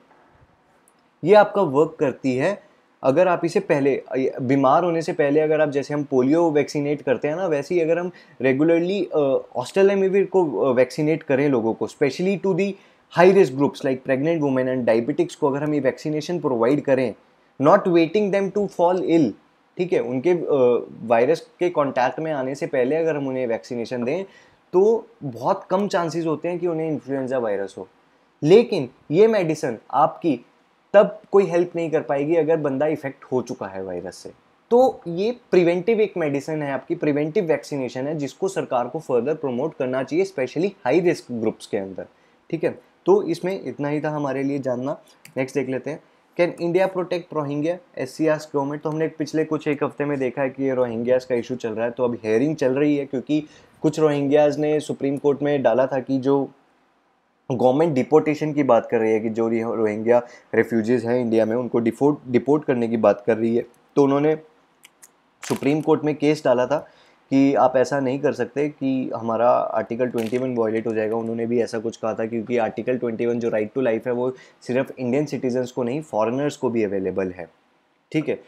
ये आपका वर्क करती है अगर आप इसे पहले बीमार होने से पहले, अगर आप जैसे हम पोलियो वैक्सीनेट करते हैं ना, वैसे ही अगर हम रेगुलरली ऑस्टेलमिविर को वैक्सीनेट करें लोगों को, specially to the high risk groups like pregnant women and diabetics को अगर हम ये वैक्सीनेशन प्रोवाइड करें, not waiting them to fall ill, ठीक है, उनके वायरस के कांटेक्ट में आने से पहले अगर हम उन्हें वैक्सीनेशन दें तो बहुत कम चांसेस होते हैं कि उन्हें इन्फ्लुएंजा वायरस हो। लेकिन ये मेडिसिन आपकी तब कोई हेल्प नहीं कर पाएगी अगर बंदा इफेक्ट हो चुका है वायरस से। तो ये प्रिवेंटिव एक मेडिसिन है, आपकी प्रिवेंटिव वैक्सीनेशन है, जिसको सरकार को फर्दर प्रमोट करना चाहिए, स्पेशली हाई रिस्क ग्रुप्स के अंदर, ठीक है। तो इसमें इतना ही था हमारे लिए जानना। नेक्स्ट देख लेते हैं, can India protect Rohingya, S C ask government. तो हमने पिछले कुछ एक हफ्ते में देखा है कि ये रोहिंग्याज का इशू चल रहा है, तो अब हेयरिंग चल रही है, क्योंकि कुछ रोहिंग्याज ने सुप्रीम कोर्ट में डाला था कि जो गवर्नमेंट डिपोर्टेशन की बात कर रही है कि जो रोहिंग्या रेफ्यूजीज हैं इंडिया में उनको डिपोर्ट डिपोर्ट करने की बात कर रही है, तो उन्होंने सुप्रीम कोर्ट में केस डाला था कि आप ऐसा नहीं कर सकते कि हमारा आर्टिकल इक्कीस वायलेट हो जाएगा। उन्होंने भी ऐसा कुछ कहा था, क्योंकि आर्टिकल इक्कीस जो राइट टू लाइफ है वो सिर्फ इंडियन सिटीजन्स को नहीं, फॉरेनर्स को भी अवेलेबल है, ठीक है।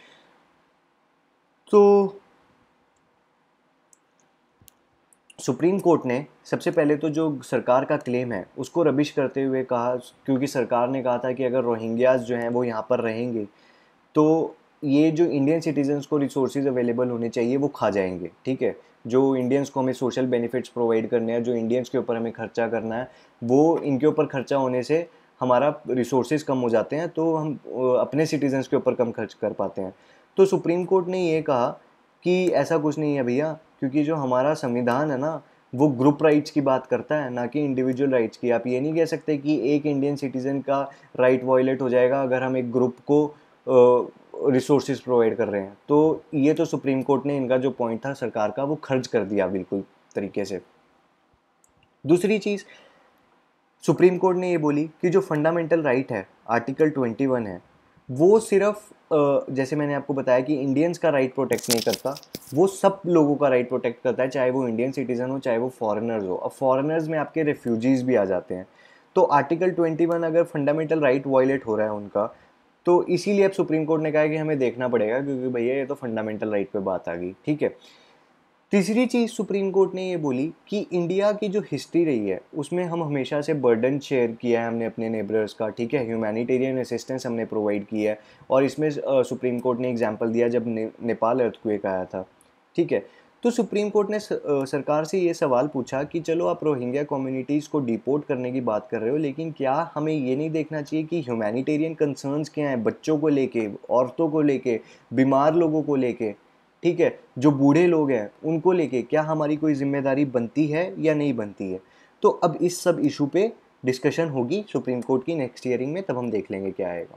तो सुप्रीम कोर्ट ने सबसे पहले तो जो सरकार का क्लेम है उसको रबिश करते हुए कहा, क्योंकि सरकार ने कहा था कि अगर रोहिंग्याज जो हैं वो यहाँ पर रहेंगे तो ये जो इंडियन सिटीजन्स को रिसोर्सेज अवेलेबल होने चाहिए वो खा जाएंगे, ठीक है। जो इंडियंस को हमें सोशल बेनिफिट्स प्रोवाइड करने हैं, जो इंडियंस के ऊपर हमें खर्चा करना है, वो इनके ऊपर खर्चा होने से हमारा रिसोर्सेज कम हो जाते हैं, तो हम अपने सिटीजन्स के ऊपर कम खर्च कर पाते हैं। तो सुप्रीम कोर्ट ने ये कहा कि ऐसा कुछ नहीं है भैया, क्योंकि जो हमारा संविधान है ना वो ग्रुप राइट्स की बात करता है, ना कि इंडिविजुअल राइट्स की। आप ये नहीं कह सकते कि एक इंडियन सिटीज़न का राइट वायलेट हो जाएगा अगर हम एक ग्रुप को रिसोर्सेज प्रोवाइड कर रहे हैं। तो ये तो सुप्रीम कोर्ट ने इनका जो पॉइंट था सरकार का वो खर्च कर दिया बिल्कुल तरीके से। दूसरी चीज़ सुप्रीम कोर्ट ने ये बोली कि जो फंडामेंटल राइट है आर्टिकल इक्कीस है वो सिर्फ जैसे मैंने आपको बताया कि इंडियंस का राइट प्रोटेक्ट नहीं करता, वो सब लोगों का राइट प्रोटेक्ट करता है, चाहे वो इंडियन सिटीज़न हो चाहे वो फॉरेनर्स हो। अब फॉरेनर्स में आपके रेफ्यूजीज़ भी आ जाते हैं। तो आर्टिकल इक्कीस अगर फंडामेंटल राइट वायलेट हो रहा है उनका, तो इसीलिए अब सुप्रीम कोर्ट ने कहा कि हमें देखना पड़ेगा, क्योंकि भैया ये तो फंडामेंटल राइट पे बात आ गई, ठीक है। तीसरी चीज़ सुप्रीम कोर्ट ने ये बोली कि इंडिया की जो हिस्ट्री रही है उसमें हम हमेशा से बर्डन शेयर किया है हमने अपने नेबरर्स का, ठीक है, ह्यूमैनिटेरियन असिस्टेंस हमने प्रोवाइड किया है। और इसमें सुप्रीम कोर्ट ने एग्जांपल दिया जब ने, नेपाल अर्थक्वेक आया था, ठीक है। तो सुप्रीम कोर्ट ने स, आ, सरकार से ये सवाल पूछा कि चलो आप रोहिंग्या कम्युनिटीज़ को डिपोर्ट करने की बात कर रहे हो, लेकिन क्या हमें ये नहीं देखना चाहिए कि ह्यूमैनिटेरियन कंसर्न्स क्या हैं, बच्चों को लेके, औरतों को लेके, बीमार लोगों को लेके, ठीक है, जो बूढ़े लोग हैं उनको लेके क्या हमारी कोई जिम्मेदारी बनती है या नहीं बनती है। तो अब इस सब इशू पे डिस्कशन होगी सुप्रीम कोर्ट की नेक्स्ट हियरिंग में, तब हम देख लेंगे क्या आएगा।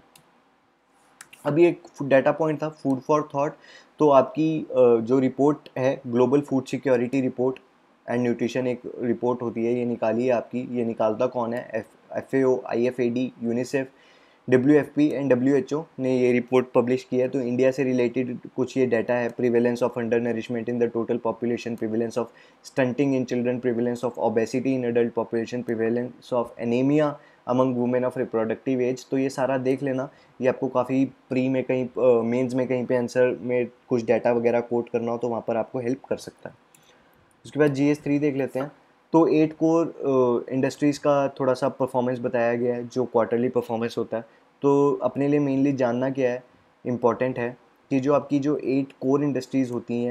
अभी एक डाटा पॉइंट था फूड फॉर थॉट। तो आपकी जो रिपोर्ट है global food security report and nutrition एक रिपोर्ट होती है, ये निकाली है आपकी। ये निकालता कौन है? F F A O, I F A D, UNICEF, W F P and W H O ने ये रिपोर्ट पब्लिश की है। तो इंडिया से रिलेटेड कुछ ये डाटा है। Prevalence of under nourishment in the total population, prevalence of stunting in children, prevalence of obesity in adult population, prevalence of anaemia among women of reproductive age. तो ये सारा देख लेना, ये आपको काफ़ी प्री में कहीं मेंस में कहीं पे आंसर में कुछ डाटा वगैरह कोट करना हो तो वहाँ पर आपको हेल्प कर सकता है। उसके बाद जी एस थ्री देख लेते हैं। तो एट कोर इंडस्ट्रीज़ का थोड़ा सा परफॉर्मेंस बताया गया है, जो क्वार्टरली परफॉर्मेंस होता है। तो अपने लिए मेनली जानना क्या है, इम्पॉर्टेंट है कि जो आपकी जो एट कोर इंडस्ट्रीज़ होती हैं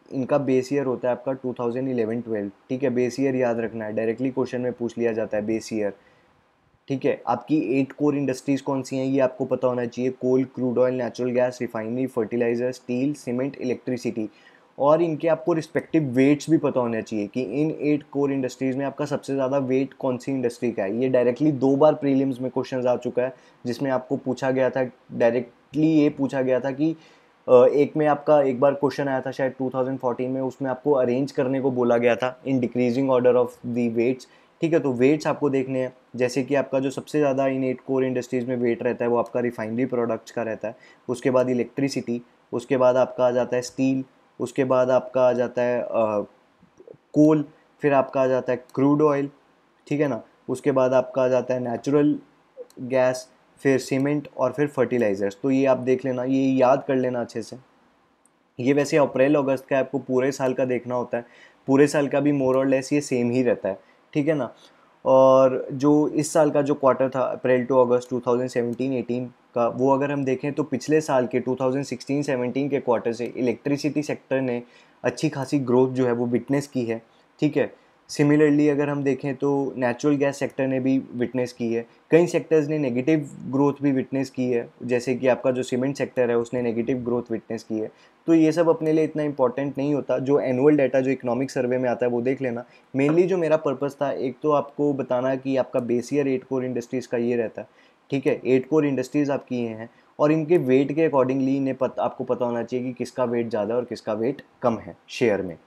इनका बेस ईयर होता है आपका टू थाउजेंड इलेवन ट्वेल्व, ठीक है। बेस ईयर याद रखना है, डायरेक्टली क्वेश्चन में पूछ लिया जाता है बेस ईयर, ठीक है। आपकी एट कोर इंडस्ट्रीज कौन सी हैं ये आपको पता होना चाहिए। Coal, crude oil, natural gas, refinery, fertiliser, steel, cement, electricity. और इनके आपको रिस्पेक्टिव वेट्स भी पता होना चाहिए कि इन एट कोर इंडस्ट्रीज में आपका सबसे ज़्यादा वेट कौन सी इंडस्ट्री का है। ये डायरेक्टली दो बार प्रीलिम्स में क्वेश्चन आ चुका है, जिसमें आपको पूछा गया था, डायरेक्टली ये पूछा गया था कि एक में आपका एक बार क्वेश्चन आया था शायद टू थाउजेंड फोर्टीन में, उसमें आपको अरेंज करने को बोला गया था in decreasing order of the weights, ठीक है। तो वेट्स आपको देखने हैं, जैसे कि आपका जो सबसे ज़्यादा इन एट कोर इंडस्ट्रीज़ में वेट रहता है वो आपका रिफाइनरी प्रोडक्ट्स का रहता है, उसके बाद इलेक्ट्रिसिटी, उसके बाद आपका आ जाता है स्टील, उसके बाद आपका आ जाता है कोल, फिर आपका आ जाता है क्रूड ऑयल, ठीक है ना, उसके बाद आपका आ जाता है नेचुरल गैस, फिर सीमेंट और फिर फर्टिलाइजर्स। तो ये आप देख लेना, ये याद कर लेना अच्छे से। ये वैसे अप्रैल अगस्त का आपको पूरे साल का देखना होता है, पूरे साल का भी मोर और लेस ये सेम ही रहता है, ठीक है ना। और जो इस साल का जो क्वार्टर था April to August two thousand seventeen eighteen का, वो अगर हम देखें तो पिछले साल के टू थाउजेंड सिक्सटीन सेवेंटीन के क्वार्टर से इलेक्ट्रिसिटी सेक्टर ने अच्छी खासी ग्रोथ जो है वो विटनेस की है, ठीक है। सिमिलरली अगर हम देखें तो नेचुरल गैस सेक्टर ने भी विटनेस की है, कई सेक्टर्स ने नेगेटिव ग्रोथ भी विटनेस की है, जैसे कि आपका जो सीमेंट सेक्टर है उसने नेगेटिव ग्रोथ विटनेस की है। तो ये सब अपने लिए इतना इंपॉर्टेंट नहीं होता, जो एनुअल डाटा जो इकोनॉमिक सर्वे में आता है वो देख लेना। मेनली जो मेरा पर्पस था, एक तो आपको बताना कि आपका base year eight core industries का ये रहता है, ठीक है। एट कोर इंडस्ट्रीज़ आपकी ये हैं और इनके वेट के अकॉर्डिंगली इन्हें पत, आपको पता होना चाहिए कि किसका वेट ज़्यादा है और किसका वेट कम है शेयर में।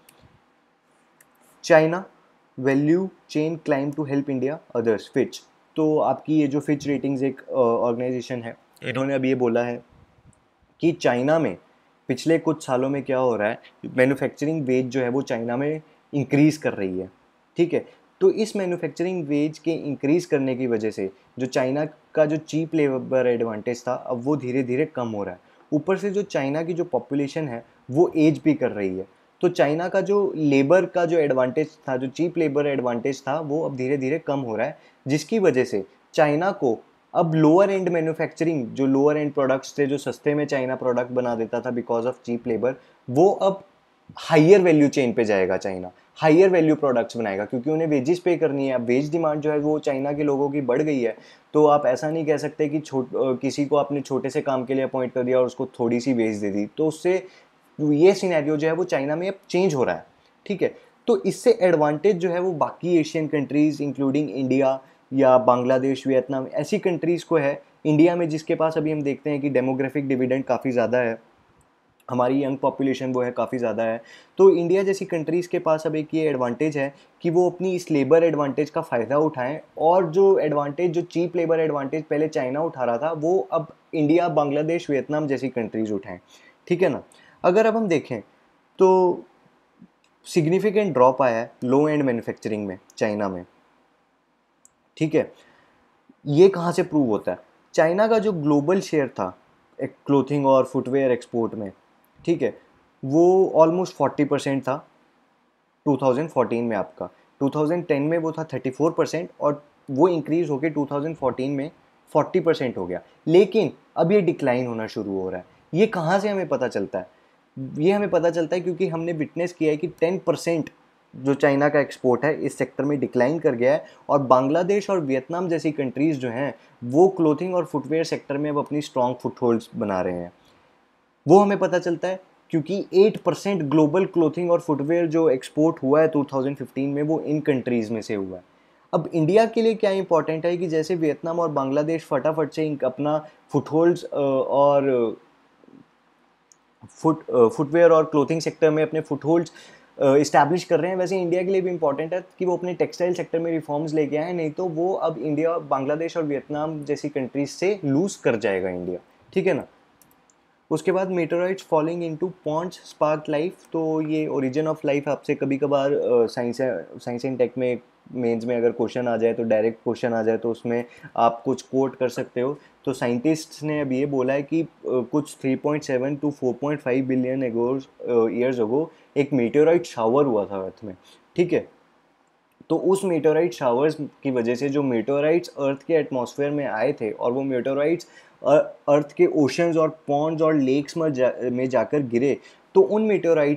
China value chain climb to help India others, Fitch. तो आपकी ये जो फिच रेटिंग्स एक ऑर्गेनाइजेशन है, इन्होंने अब ये बोला है कि चाइना में पिछले कुछ सालों में क्या हो रहा है, मैन्युफैक्चरिंग वेज जो है वो चाइना में इंक्रीज़ कर रही है, ठीक है। तो इस मैन्युफैक्चरिंग वेज के इंक्रीज़ करने की वजह से जो चाइना का जो चीप लेबर एडवांटेज था अब वो धीरे धीरे कम हो रहा है। ऊपर से जो चाइना की जो पॉपुलेशन है वो एज भी कर रही है, तो चाइना का जो लेबर का जो एडवांटेज था, जो चीप लेबर एडवांटेज था, वो अब धीरे धीरे कम हो रहा है, जिसकी वजह से चाइना को अब लोअर एंड मैन्युफैक्चरिंग, जो लोअर एंड प्रोडक्ट्स थे, जो सस्ते में चाइना प्रोडक्ट बना देता था बिकॉज ऑफ चीप लेबर, वो अब हाइयर वैल्यू चेन पे जाएगा। चाइना हाइयर वैल्यू प्रोडक्ट्स बनाएगा क्योंकि उन्हें वेजेस पे करनी है। अब वेज डिमांड जो है वो चाइना के लोगों की बढ़ गई है, तो आप ऐसा नहीं कह सकते कि छोट किसी को आपने छोटे से काम के लिए अपॉइंट कर दिया और उसको थोड़ी सी वेज दे दी, तो उससे ये सिनेरियो जो है वो चाइना में अब चेंज हो रहा है, ठीक है। तो इससे एडवांटेज जो है वो बाकी एशियन कंट्रीज इंक्लूडिंग इंडिया या बांग्लादेश, वियतनाम, ऐसी कंट्रीज़ को है। इंडिया में जिसके पास अभी हम देखते हैं कि डेमोग्राफिक डिविडेंड काफ़ी ज़्यादा है, हमारी यंग पॉपुलेशन वो है काफ़ी ज़्यादा है, तो इंडिया जैसी कंट्रीज़ के पास अब एक ये एडवांटेज है कि वो अपनी इस लेबर एडवांटेज का फ़ायदा उठाएं, और जो एडवांटेज, जो चीप लेबर एडवांटेज पहले चाइना उठा रहा था, वो अब इंडिया, बांग्लादेश, वियतनाम जैसी कंट्रीज़ उठाएं, ठीक है ना। अगर अब हम देखें तो सिग्निफिकेंट ड्रॉप आया है लो एंड मैन्युफैक्चरिंग में चाइना में, ठीक है। ये कहाँ से प्रूव होता है? चाइना का जो ग्लोबल शेयर था एक क्लोथिंग और फुटवेयर एक्सपोर्ट में, ठीक है, वो ऑलमोस्ट फोर्टी परसेंट था टू थाउजेंड फोर्टीन में आपका। टू थाउजेंड टेन में वो था थर्टी फोर परसेंट और वो इंक्रीज़ होकर टू थाउजेंड फोर्टीन में फोर्टी परसेंट हो गया, लेकिन अब ये डिक्लाइन होना शुरू हो रहा है। ये कहाँ से हमें पता चलता है? ये हमें पता चलता है क्योंकि हमने विटनेस किया है कि टेन परसेंट जो चाइना का एक्सपोर्ट है इस सेक्टर में डिक्लाइन कर गया है, और बांग्लादेश और वियतनाम जैसी कंट्रीज़ जो हैं वो क्लोथिंग और फुटवेयर सेक्टर में अब अपनी स्ट्रॉन्ग फुटहोल्ड्स बना रहे हैं। वो हमें पता चलता है क्योंकि एट परसेंट ग्लोबल क्लोथिंग और फुटवेयर जो एक्सपोर्ट हुआ है टू थाउजेंड फिफ्टीन में वो इन कंट्रीज़ में से हुआ है। अब इंडिया के लिए क्या इंपॉर्टेंट है कि जैसे वियतनाम और बांग्लादेश फटाफट से अपना फुटहोल्ड्स और फुट फुटवेयर और क्लोथिंग सेक्टर में अपने फुटहोल्ड्स इस्टेब्लिश कर रहे हैं, वैसे इंडिया के लिए भी इंपॉर्टेंट है कि वो अपने टेक्सटाइल सेक्टर में रिफॉर्म्स लेके आए, नहीं तो वो अब इंडिया, बांग्लादेश और वियतनाम जैसी कंट्रीज से लूज कर जाएगा इंडिया, ठीक है ना। उसके बाद meteorites falling into ponds spark life, तो ये ओरिजिन ऑफ लाइफ आपसे कभी कभार साइंस साइंस एंड टेक में मेंस में अगर क्वेश्चन आ जाए तो डायरेक्ट क्वेश्चन आ जाए तो उसमें आप कुछ कोट कर सकते हो। तो साइंटिस्ट्स ने अब ये बोला है कि कुछ three point seven to four point five billion एगोज ईयर्स अगो एक मेटेराइट शावर हुआ था अर्थ में, ठीक है। तो उस मेटेराइट शावर्स की वजह से जो मेटेराइट्स अर्थ के एटमॉस्फेयर में आए थे और वो मेटेराइट्स अर्थ के ओशंस और पॉन्ड्स और लेक्स में जा में जाकर गिरे, तो उन मेटेराइट्स में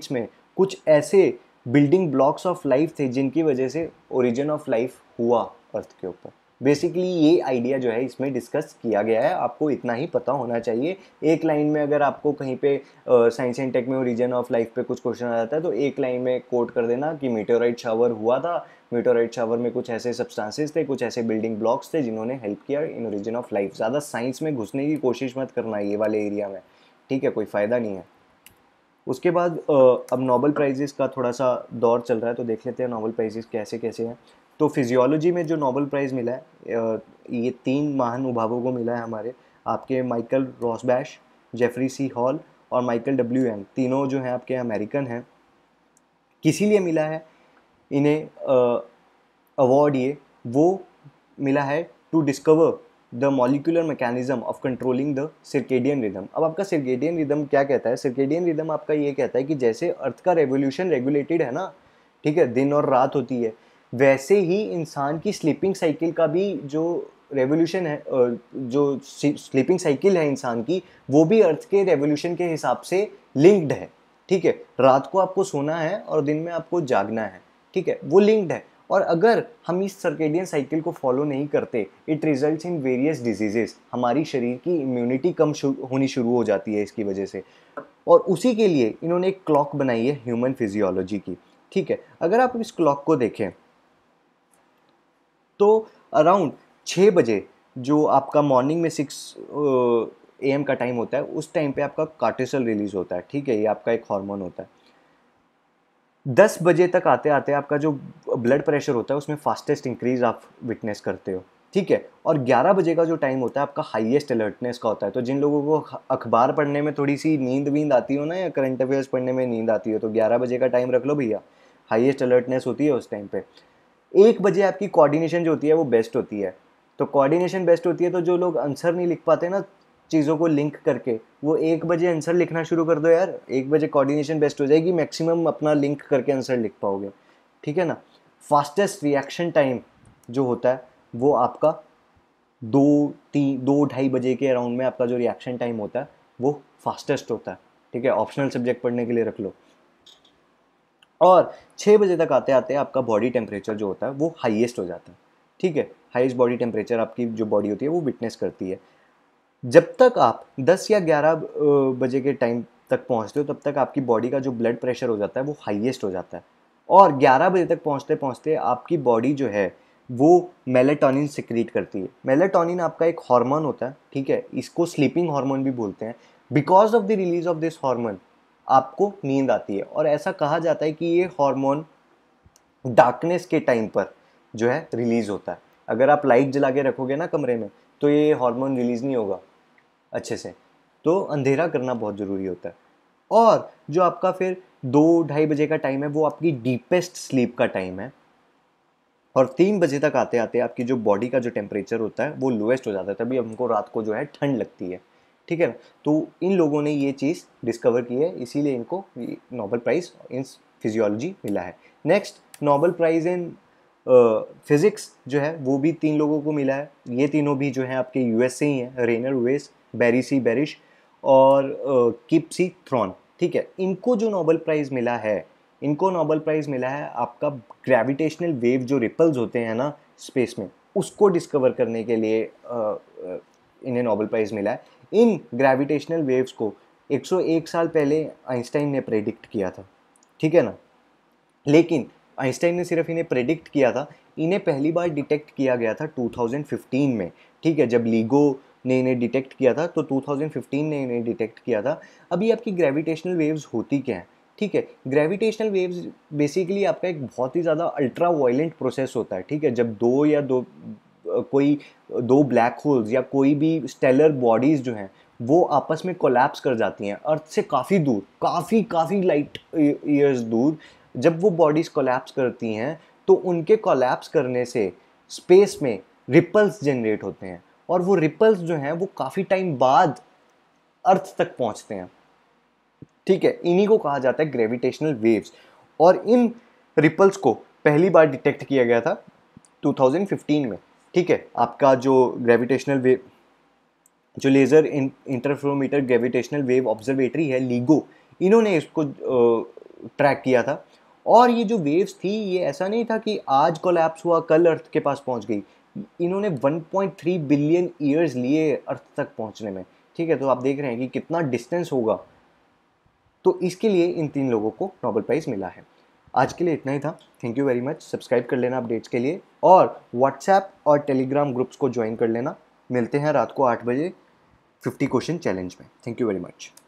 कुछ ऐसे बिल्डिंग ब्लॉक्स ऑफ लाइफ थे जिनकी वजह से ओरिजिन ऑफ लाइफ हुआ अर्थ के ऊपर। बेसिकली ये आइडिया जो है इसमें डिस्कस किया गया है, आपको इतना ही पता होना चाहिए। एक लाइन में अगर आपको कहीं पे साइंस एंड टेक में ओरिजिन ऑफ लाइफ पे कुछ क्वेश्चन आ जाता है तो एक लाइन में कोट कर देना कि मीटेओराइट शावर हुआ था, मीटेओराइट शावर में कुछ ऐसे सब्सटेंसेस थे, कुछ ऐसे बिल्डिंग ब्लॉक्स थे जिन्होंने हेल्प किया इन ओरिजिन ऑफ लाइफ। ज़्यादा साइंस में घुसने की कोशिश मत करना ये वाले एरिया में, ठीक है, कोई फ़ायदा नहीं है। उसके बाद अब नोबेल प्राइजेस का थोड़ा सा दौर चल रहा है तो देख लेते हैं नोबेल प्राइजेस कैसे कैसे हैं। तो फिजियोलॉजी में जो नोबेल प्राइज़ मिला है ये तीन महानुभावों को मिला है हमारे, आपके Michael Rosbash, Jeffrey C Hall और माइकल डब्ल्यू यंग, तीनों जो हैं आपके अमेरिकन हैं। किसी लिए मिला है इन्हें अवार्ड, ये वो मिला है to discover the molecular mechanism of controlling the circadian rhythm. अब आपका सर्केडियन रिदम क्या कहता है? सर्केडियन रिदम आपका ये कहता है कि जैसे अर्थ का रेवोल्यूशन रेगुलेटेड है ना, ठीक है, दिन और रात होती है, वैसे ही इंसान की स्लीपिंग साइकिल का भी जो रेवोल्यूशन है, जो स्लीपिंग साइकिल है इंसान की, वो भी अर्थ के रेवोल्यूशन के हिसाब से लिंक्ड है, ठीक है। रात को आपको सोना है और दिन में आपको जागना है, ठीक है, वो लिंक्ड है। और अगर हम इस सर्केडियन साइकिल को फॉलो नहीं करते, it results in various diseases, हमारी शरीर की इम्यूनिटी कम शु, होनी शुरू हो जाती है इसकी वजह से। और उसी के लिए इन्होंने एक क्लॉक बनाई है ह्यूमन फिजियोलॉजी की, ठीक है। अगर आप इस क्लॉक को देखें तो अराउंड छः बजे जो आपका मॉर्निंग में सिक्स ए एम का टाइम होता है, उस टाइम पे आपका कार्टिसोल रिलीज होता है, ठीक है, ये आपका एक हार्मोन होता है। दस बजे तक आते आते आपका जो ब्लड प्रेशर होता है उसमें फास्टेस्ट इंक्रीज आप विटनेस करते हो, ठीक है। और ग्यारह बजे का जो टाइम होता है आपका हाईएस्ट अलर्टनेस का होता है। तो जिन लोगों को अखबार पढ़ने में थोड़ी सी नींद वींद आती हो ना, या करंट अफेयर्स पढ़ने में नींद आती हो, तो ग्यारह बजे का टाइम रख लो भैया, हाईएस्ट अलर्टनेस होती है उस टाइम पे। एक बजे आपकी कोऑर्डिनेशन जो होती है वो बेस्ट होती है। तो कोऑर्डिनेशन बेस्ट होती है तो जो लोग आंसर नहीं लिख पाते ना चीज़ों को लिंक करके, वो एक बजे आंसर लिखना शुरू कर दो यार, एक बजे कोऑर्डिनेशन बेस्ट हो जाएगी, मैक्सिमम अपना लिंक करके आंसर लिख पाओगे, ठीक है ना। फास्टेस्ट रिएक्शन टाइम जो होता है वो आपका दो तीन दो ढाई बजे के अराउंड में आपका जो रिएक्शन टाइम होता है वो फास्टेस्ट होता है, ठीक है। ऑप्शनल सब्जेक्ट पढ़ने के लिए रख लो। और छः बजे तक आते आते आपका बॉडी टेम्परेचर जो होता है वो हाईएस्ट हो जाता है, ठीक है। हाईएस्ट बॉडी टेम्परेचर आपकी जो बॉडी होती है वो विटनेस करती है। जब तक आप दस या ग्यारह बजे के टाइम तक पहुंचते हो तब तक आपकी बॉडी का जो ब्लड प्रेशर हो जाता है वो हाईएस्ट हो जाता है। और ग्यारह बजे तक पहुंचते पहुंचते आपकी बॉडी जो है वो मेलेटोनिन सिक्रीट करती है। मेलेटोनिन आपका एक हार्मोन होता है, ठीक है, इसको स्लीपिंग हार्मोन भी बोलते हैं। Because of the release of this hormone आपको नींद आती है। और ऐसा कहा जाता है कि ये हार्मोन डार्कनेस के टाइम पर जो है रिलीज होता है। अगर आप लाइट जला के रखोगे ना कमरे में तो ये हार्मोन रिलीज नहीं होगा अच्छे से, तो अंधेरा करना बहुत ज़रूरी होता है। और जो आपका फिर दो ढाई बजे का टाइम है वो आपकी डीपेस्ट स्लीप का टाइम है। और तीन बजे तक आते आते आपकी जो बॉडी का जो टेम्परेचर होता है वो लोएस्ट हो जाता है, तभी हमको रात को जो है ठंड लगती है, ठीक है ना। तो इन लोगों ने ये चीज़ डिस्कवर की है, इसीलिए इनको नोबेल प्राइज़ इन फिजियोलॉजी मिला है। Next Nobel prize in physics जो है वो भी तीन लोगों को मिला है। ये तीनों भी जो हैं आपके यूएस से ही हैं, रेनर वेस, बैरी सी बैरिश और किप सी थ्रॉन, ठीक है। इनको जो नोबेल प्राइज़ मिला है, इनको नोबेल प्राइज़ मिला है आपका ग्रेविटेशनल वेव जो रिपल्स होते हैं ना स्पेस में, उसको डिस्कवर करने के लिए आ, इन्हें नोबेल प्राइज़ मिला है। इन ग्रेविटेशनल वेव्स को एक सौ एक साल पहले आइंस्टाइन ने प्रेडिक्ट किया था, ठीक है ना। लेकिन आइंस्टाइन ने सिर्फ इन्हें प्रेडिक्ट किया था, इन्हें पहली बार डिटेक्ट किया गया था दो हज़ार पंद्रह में, ठीक है। जब लीगो ने इन्हें डिटेक्ट किया था तो दो हज़ार पंद्रह ने इन्हें डिटेक्ट किया था। अभी आपकी ग्रेविटेशनल वेव्स होती क्या है, ठीक है। ग्रेविटेशनल वेव्स बेसिकली आपका एक बहुत ही ज़्यादा अल्ट्रा वायलेंट प्रोसेस होता है, ठीक है। जब दो या दो कोई दो ब्लैक होल्स या कोई भी स्टेलर बॉडीज़ जो हैं वो आपस में कोलैप्स कर जाती हैं अर्थ से काफ़ी दूर, काफ़ी काफ़ी लाइट ईयर्स दूर। जब वो बॉडीज़ कोलैप्स करती हैं तो उनके कोलैप्स करने से स्पेस में रिपल्स जनरेट होते हैं और वो रिपल्स जो हैं वो काफ़ी टाइम बाद अर्थ तक पहुंचते हैं, ठीक है। इन्हीं को कहा जाता है ग्रेविटेशनल वेव्स। और इन रिपल्स को पहली बार डिटेक्ट किया गया था दो हज़ार पंद्रह में, ठीक है। आपका जो ग्रेविटेशनल वेव जो laser interferometer gravitational wave observatory है लीगो, इन्होंने इसको ट्रैक किया था। और ये जो वेव्स थी ये ऐसा नहीं था कि आज कोलैप्स हुआ कल अर्थ के पास पहुंच गई, इन्होंने one point three billion years लिए अर्थ तक पहुंचने में। ठीक है, तो आप देख रहे हैं कि कितना डिस्टेंस होगा। तो इसके लिए इन तीन लोगों को नोबेल प्राइज़ मिला है। आज के लिए इतना ही था। Thank you very much. Subscribe कर लेना अपडेट्स के लिए और व्हाट्सएप और टेलीग्राम ग्रुप्स को ज्वाइन कर लेना। मिलते हैं रात को आठ बजे फिफ्टी क्वेश्चन चैलेंज में। Thank you very much.